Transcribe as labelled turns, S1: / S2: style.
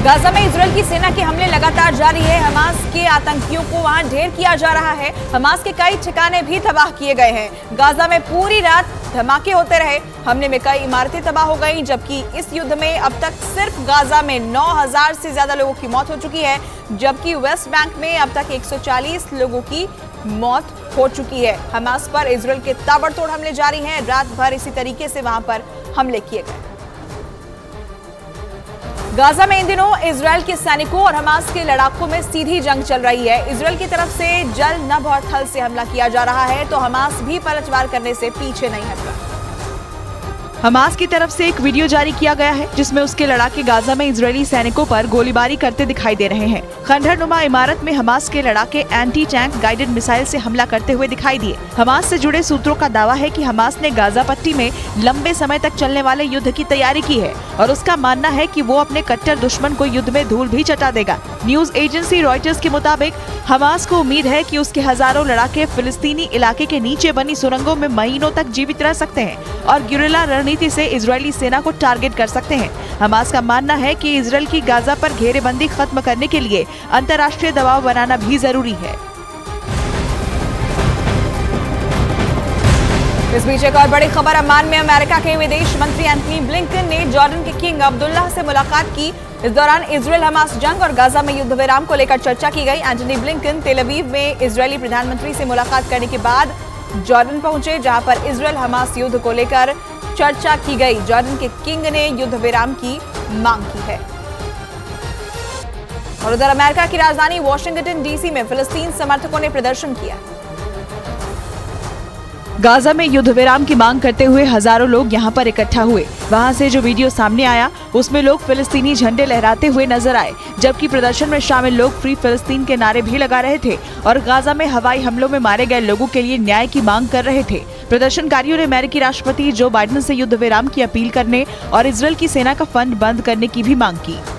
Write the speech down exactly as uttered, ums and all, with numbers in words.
S1: Gaza में Israel की सेना के हमले लगातार जारी है। हमास के आतंकियों को वहां ढेर किया जा रहा है। हमास के कई ठिकाने भी तबाह किए गए हैं। गाजा में पूरी रात धमाके होते रहे। हमले में कई इमारतें तबाह हो गईं, जबकि इस युद्ध में अब तक सिर्फ गाजा में नौ हज़ार से ज्यादा लोगों की मौत हो चुकी है, जबकि वेस्ट बैंक में अब तक एक सौ चालीस लोगों की मौत हो चुकी है। हमास पर इजरायल के ताबड़तोड़ हमले जारी हैं। रात भर इसी तरीके से वहां पर हमले किए गए। गाजा में इन दिनों इजरायल के सैनिकों और हमास के लड़ाकों में सीधी जंग चल रही है। इजरायल की तरफ से जल, नभ और थल से हमला किया जा रहा है, तो हमास भी पलटवार करने से पीछे नहीं हट रहा।
S2: हमास की तरफ से एक वीडियो जारी किया गया है, जिसमें उसके लड़ाके गाजा में इजरायली सैनिकों पर गोलीबारी करते दिखाई दे रहे हैं। खंडहरनुमा इमारत में हमास के लड़ाके एंटी टैंक गाइडेड मिसाइल से हमला करते हुए दिखाई दिए। हमास से जुड़े सूत्रों का दावा है कि हमास ने गाजा पट्टी में लंबे समय तक चलने वाले युद्ध की तैयारी की है और उसका मानना है कि वो अपने कट्टर दुश्मन को युद्ध में धूल भी चटा देगा। न्यूज एजेंसी रॉयटर्स के मुताबिक हमास को उम्मीद है कि उसके हजारों लड़ाके फिलिस्तीनी इलाके के नीचे बनी सुरंगों में महीनों तक जीवित रह सकते हैं और गिरिल्ला रणनीति से इजरायली सेना को टारगेट कर सकते हैं। हमास का मानना है कि इजरायल की गाजा पर घेरेबंदी खत्म करने के लिए अंतर्राष्ट्रीय दबाव बनाना भी जरूरी है।
S1: इस बीच एक और बड़ी खबर, अम्मान में अमेरिका के विदेश मंत्री एंथनी ब्लिंकन ने जॉर्डन के किंग अब्दुल्लाह से मुलाकात की। इस दौरान इजरायल हमास जंग और गाजा में युद्ध विराम को लेकर चर्चा की गई। एंथनी ब्लिंकन तेल अवीव में इजरायली प्रधानमंत्री से मुलाकात करने के बाद जॉर्डन पहुंचे, जहां पर इजरायल हमास युद्ध को लेकर चर्चा की गई। जॉर्डन के किंग ने युद्ध विराम की मांग की है। और उधर अमेरिका की राजधानी वॉशिंगटन डीसी में फिलिस्तीन समर्थकों ने प्रदर्शन किया।
S2: गाजा में युद्ध विराम की मांग करते हुए हजारों लोग यहां पर इकट्ठा हुए। वहां से जो वीडियो सामने आया उसमें लोग फिलिस्तीनी झंडे लहराते हुए नजर आए, जबकि प्रदर्शन में शामिल लोग फ्री फिलिस्तीन के नारे भी लगा रहे थे और गाजा में हवाई हमलों में मारे गए लोगों के लिए न्याय की मांग कर रहे थे। प्रदर्शनकारियों ने अमेरिकी राष्ट्रपति जो बाइडेन से युद्ध विराम की अपील करने और इजरायल की सेना का फंड बंद करने की भी मांग की।